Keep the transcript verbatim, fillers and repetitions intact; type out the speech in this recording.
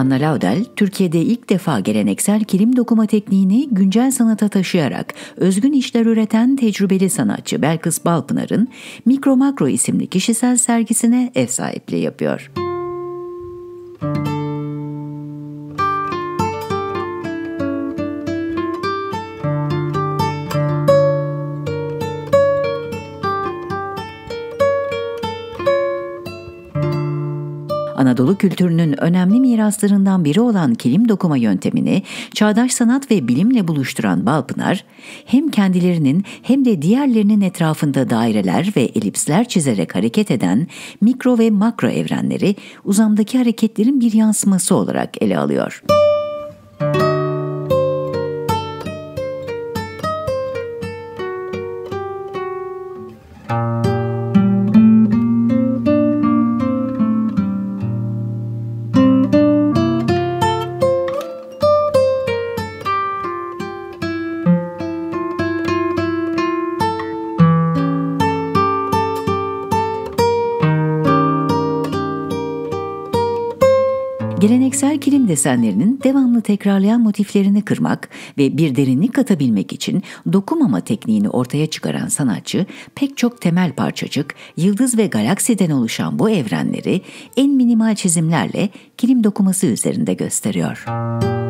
Anna Laudel, Türkiye'de ilk defa geleneksel kilim dokuma tekniğini güncel sanata taşıyarak özgün işler üreten tecrübeli sanatçı Belkıs Balpınar'ın Mikro Makro isimli kişisel sergisine ev sahipliği yapıyor. Anadolu kültürünün önemli miraslarından biri olan kilim dokuma yöntemini çağdaş sanat ve bilimle buluşturan Balpınar, hem kendilerinin hem de diğerlerinin etrafında daireler ve elipsler çizerek hareket eden mikro ve makro evrenleri uzamdaki hareketlerin bir yansıması olarak ele alıyor. Geleneksel kilim desenlerinin devamlı tekrarlayan motiflerini kırmak ve bir derinlik katabilmek için dokumama tekniğini ortaya çıkaran sanatçı, pek çok temel parçacık, yıldız ve galaksiden oluşan bu evrenleri en minimal çizimlerle kilim dokuması üzerinde gösteriyor.